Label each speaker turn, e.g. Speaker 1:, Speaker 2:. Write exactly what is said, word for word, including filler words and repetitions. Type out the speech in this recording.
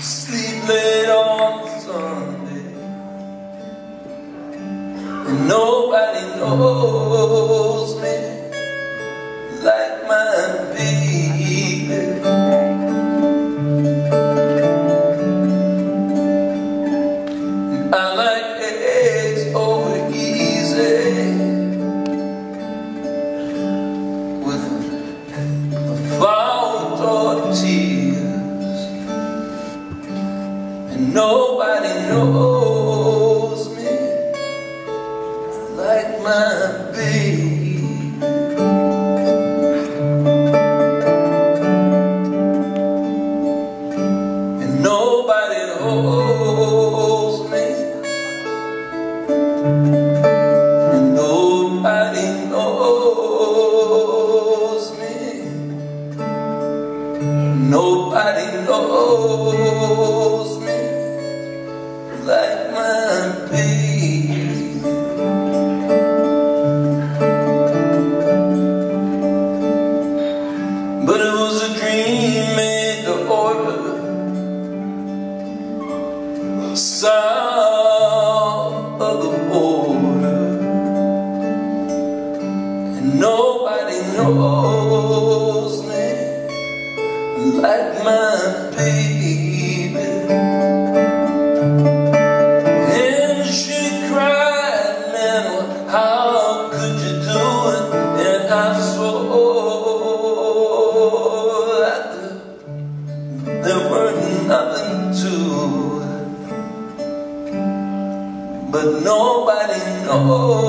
Speaker 1: sleep late on Sunday, and nobody knows me like my baby. I like eggs over easy with a flour tortillas, and nobody knows me like my baby. And nobody holds me, and nobody knows me. Nobody knows me like my baby. But it was a dream made to order, south of the border, and nobody knows me like my baby. And she cried, man, how could you do it? And I swore that there weren't nothing to it, but nobody knows